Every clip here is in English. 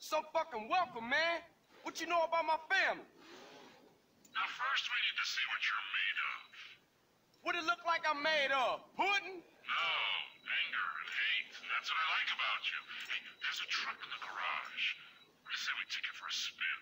some fucking welcome, man. What you know about my family? Now, first we need to see what you're made of. What it look like I'm made of? Pudding? No, anger and hate. That's what I like about you. Hey, there's a truck in the garage. I say we take it for a spin.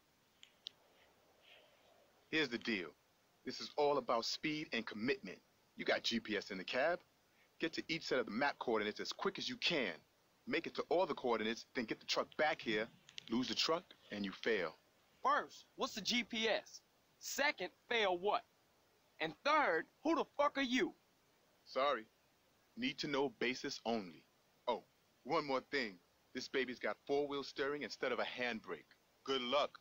Here's the deal. This is all about speed and commitment. You got GPS in the cab. Get to each set of the map coordinates as quick as you can. Make it to all the coordinates, then get the truck back here, lose the truck, and you fail. First, what's the GPS? Second, fail what? And third, who the fuck are you? Sorry. Need to know basis only. Oh, one more thing. This baby's got four-wheel steering instead of a handbrake. Good luck.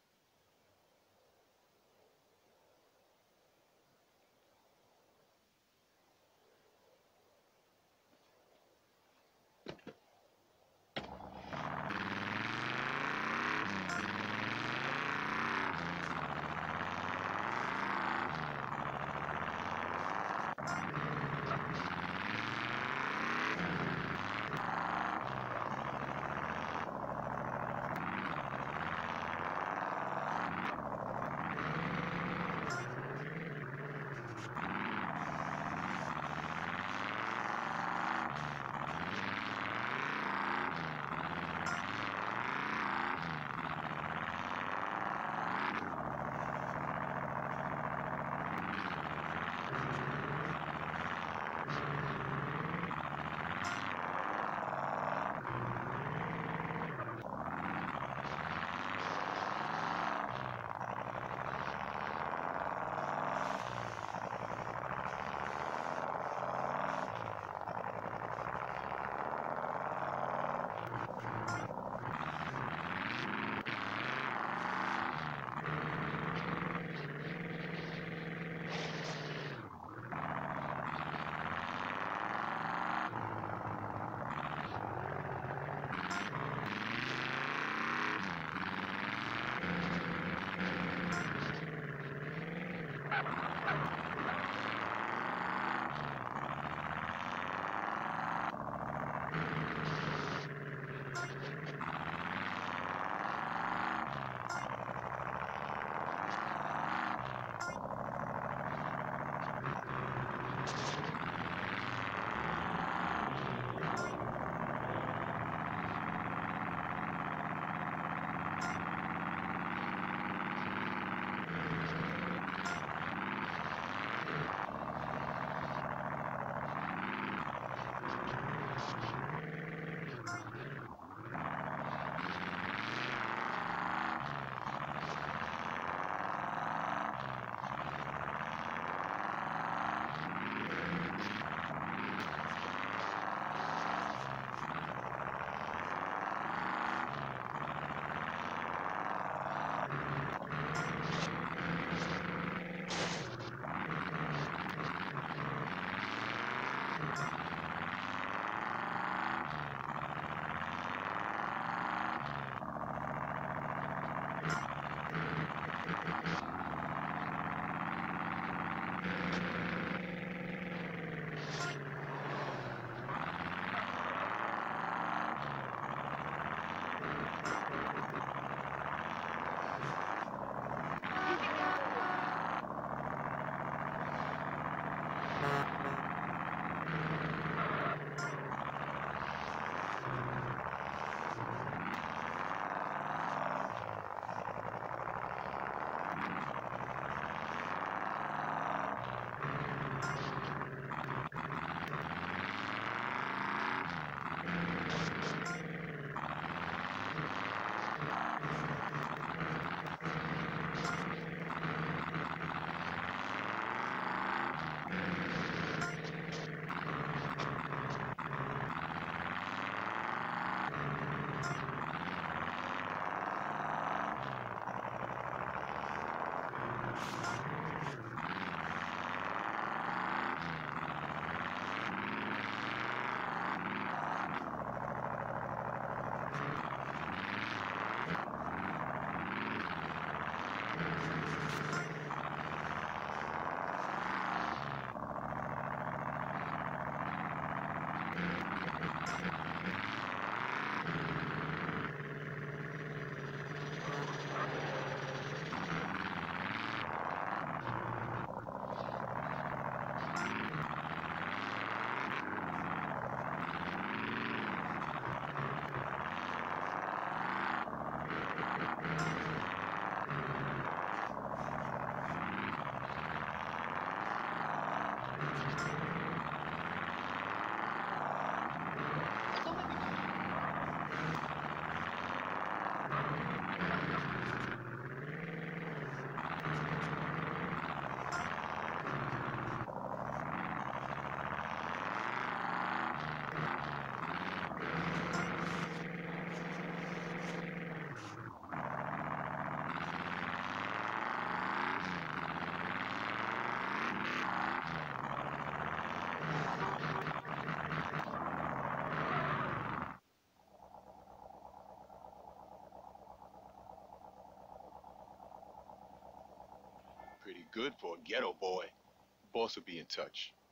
Pretty good for a ghetto boy. Boss will be in touch.